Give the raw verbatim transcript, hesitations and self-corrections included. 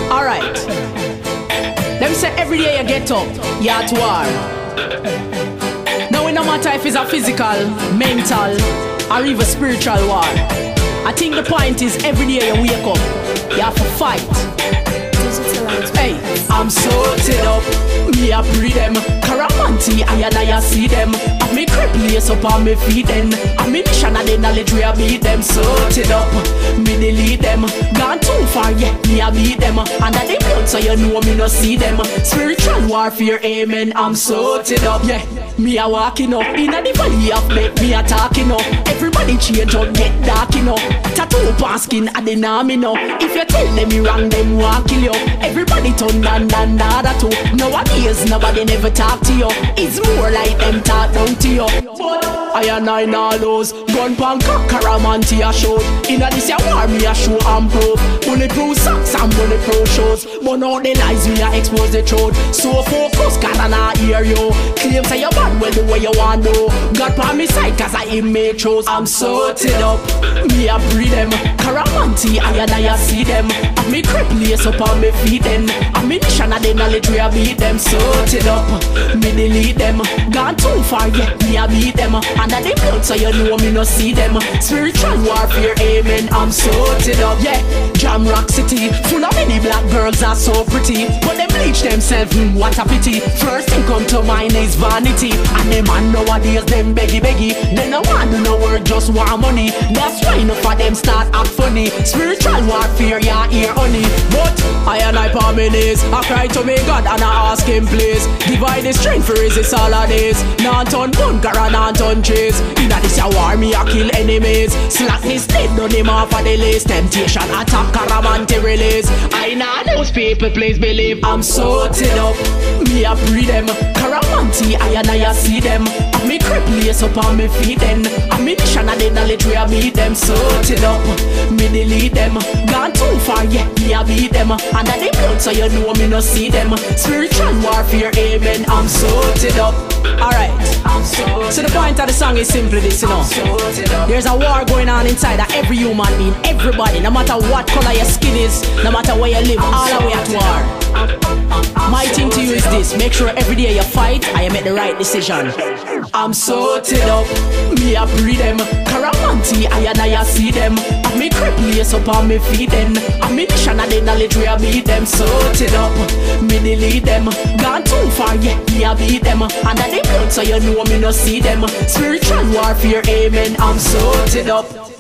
Alright. Them say every day you get up, you at war. Now it no matter if it's a physical, mental, or even spiritual war. I think the point is every day you wake up, you have to fight. Hey, I'm sorted up, me a pre them. Caramanti, I and I see them. I me crip lace up on me feet then. I me mission and the knowledge we a beat them. Sorted up, me delete them. Gone too far, yeah, me a beat them. Under the blood so you know me no see them. Spiritual warfare, amen, I'm sorted up, yeah. Me a walking up, in a the valley of death, me a talking up. Everybody change up, get dark, you know. Tattoo pan skin, I the name, you know. If you tell them you wrong, them won't kill you. Everybody turn down, down, nada too. Nowadays, nobody never talk to you. It's more like them talk down to you. But I and I know those gun pan cock caramanti a show. Inna this ya war me a show and proof. Bulletproof socks and bulletproof shows. But now the lies me a expose the truth. So focus, can I not hear you. Claim say you bad, well the way you want to. God pan me side cause I him make shows. I'm sorted up, me a breed them. Caramanti I and I see them. And me crip lace up on me feet then. And me mission and the knowledge we a beat them. Sorted up, me delete them. Gone too far, yeah, me a beat them. Under the blood so you know me no see them. Spiritual warfare, amen, I'm sorted up, yeah. Jam Rock City, full of many black girls are so pretty. But them bleach themselves, mm, what a pity. First thing come to mind is vanity. And them man nowadays, them beggy beggy. They no want to no work, just want money. That's why enough of them start act funny. Spiritual warfare, yeah, here honey. But I and I palm my knees, I cry to me God and I ask him please. Divide the strength for resist all of this. Not on bunker and not on chase. Inna this a war me a kill enemies. Slack this dead, done him off of the list. Temptation attack, caramanti release. I know those people please believe. I'm sorted up, me a pre them. Caramanti I and I see them. And me crip lace up on me feet then. And me mission and the knowledge we a beat them. Sorted up, me delete them. Gone too far, yeah, me a beat them. Under the blood so you know me no see them. Spiritual warfare, amen, I'm sorted up. Alright, so the point of the song is simply this, you know. There's a war going on inside of every human being, everybody, no matter what color your skin is, no matter where you live, all the way at war. My thing to you is this, make sure every day you fight and you make the right decision. I'm sorted up, me a breed them. Caramanti I and I see them. And me crip lace up on me feet then. And me mission and the knowledge we a beat them. Sorted up, me delete them. Gone too far, yeah, me a beat them. Under the blood so you know me no see them. Spiritual warfare, amen, I'm sorted up.